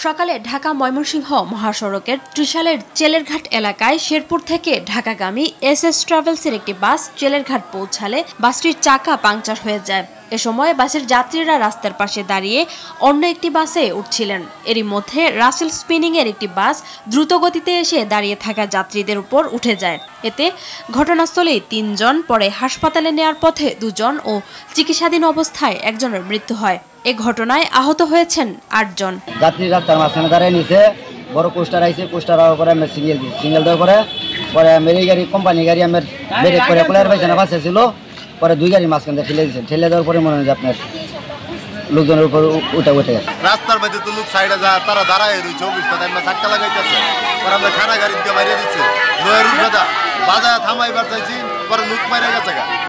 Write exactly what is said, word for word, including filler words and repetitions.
সকালে ঢাকা ময়মনসিংহ মহাসড়কের ত্রিশালের চেলেরঘাট এলাকায় শেরপুর থেকে ঢাকাগামী এস এস ট্রাভেলসের একটি বাস চেলেরঘাট পৌঁছালে বাসটির চাকা পাংচার হয়ে যায়। এ সময় বাসের যাত্রীরা রাস্তার পাশে দাঁড়িয়ে অন্য একটি বাসে উঠছিলেন। এরই মধ্যে রাসেল স্পিনিং এর একটি বাস দ্রুতগতিতে এসে দাঁড়িয়ে থাকা যাত্রীদের উপর উঠে যায়। এতে ঘটনাস্থলেই তিনজন, পরে হাসপাতালে নেয়ার পথে দুজন ও চিকিৎসাধীন অবস্থায় একজনের মৃত্যু হয়। এ ঘটনায় আহত হয়েছেন আটজন। যাত্রী রাস্তার মাঝখানে দাঁড়িয়ে নিছে, বড় পোস্টার আইছে, পোস্টার পরে আমি সিঙ্গেল দিই সিঙ্গেল দেওয়ার পরে পরে মেরি গাড়ি কোম্পানি গাড়ি আমার ব্রেক করে কোলার পাইছে না, বাসে ছিল, পরে দুই গাড়ি মাঝখান দিয়ে ঠেলে দিয়েছে। ঠেলে দেওয়ার পরে মনে হয় যে আপনার লোকজনের উপর উঠে উঠে গেছে। রাস্তার মধ্যে তো লোক সাইডে যা তারা দাঁড়ায় রয়েছে, অফিসটা আমরা ধাক্কা লাগাইতেছে, পরে আমরা খানা গাড়ি দিয়ে বাইরে দিচ্ছে, নয়ের উঠে বাজায় থামাইবার চাইছি, পরে লোক মারা গেছে।